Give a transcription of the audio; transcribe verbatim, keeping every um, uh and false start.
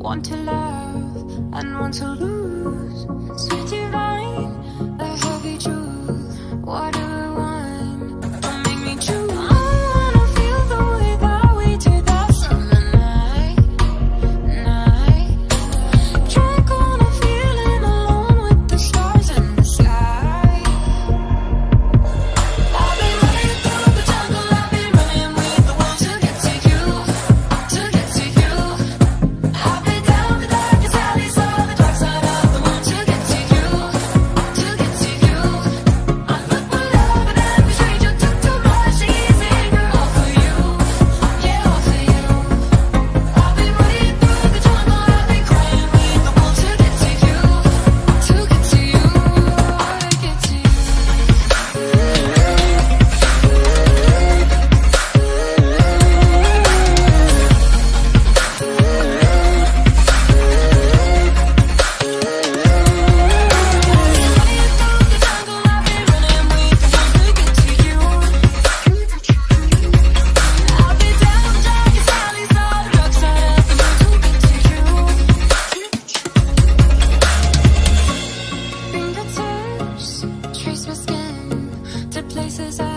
one to love and one to lose. Sweet divine, a heavy truth. What do I want? Don't make me choose. I wanna feel the way that we did that summer night, night. Drunk on a feeling alone with the stars in the sky. I've been running through the jungle, I've been running with the world to get to you, to get to you. I've been down the darkest alleys of the dark side of the moon to get to you, to get to you. I look for love and every stranger took too much easy girl, all for you, yeah, all for you. I've been running through the jungle, I've been crying with the wolves to get to you, to get to you, to get to you. Fingertips trace my skin to places I